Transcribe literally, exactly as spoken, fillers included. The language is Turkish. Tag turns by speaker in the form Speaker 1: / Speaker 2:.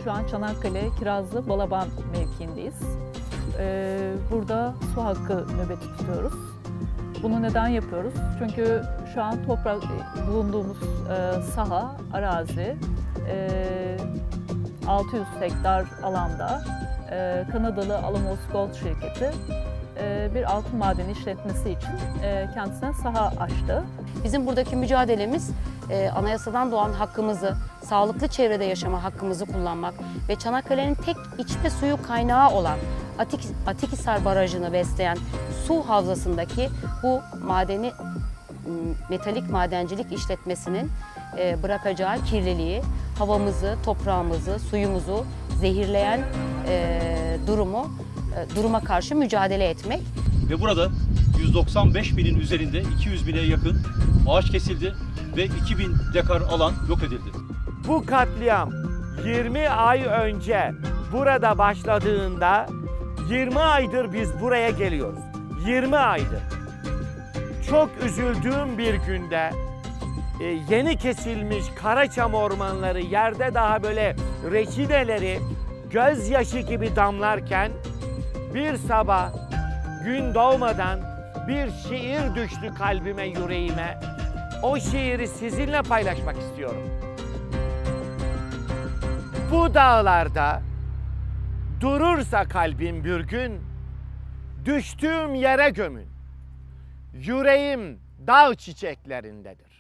Speaker 1: Şu an Çanakkale, Kirazlı, Balaban mevkiindeyiz. Ee, burada su hakkı nöbeti tutuyoruz. Bunu neden yapıyoruz? Çünkü şu an toprak bulunduğumuz e, saha, arazi e, altı yüz hektar alanda e, Kanadalı Alamos Gold şirketi e, bir altın madeni işletmesi için e, kendisine saha açtı.
Speaker 2: Bizim buradaki mücadelemiz e, anayasadan doğan hakkımızı, sağlıklı çevrede yaşama hakkımızı kullanmak ve Çanakkale'nin tek içme suyu kaynağı olan Atik, Atikhisar Barajı'nı besleyen su havzasındaki bu madeni, metalik madencilik işletmesinin e, bırakacağı kirliliği, havamızı, toprağımızı, suyumuzu zehirleyen e, durumu, e, duruma karşı mücadele etmek.
Speaker 3: Ve burada yüz doksan beş binin üzerinde iki yüz bine yakın ağaç kesildi ve iki bin dekar alan yok edildi.
Speaker 4: Bu katliam yirmi ay önce burada başladığında yirmi aydır biz buraya geliyoruz. yirmi aydır. Çok üzüldüğüm bir günde e, yeni kesilmiş karaçam ormanları, yerde daha böyle reçineleri gözyaşı gibi damlarken bir sabah gün doğmadan bir şiir düştü kalbime, yüreğime. O şiiri sizinle paylaşmak istiyorum. Bu dağlarda durursa kalbim bir gün, düştüğüm yere gömün. Yüreğim dağ çiçeklerindedir.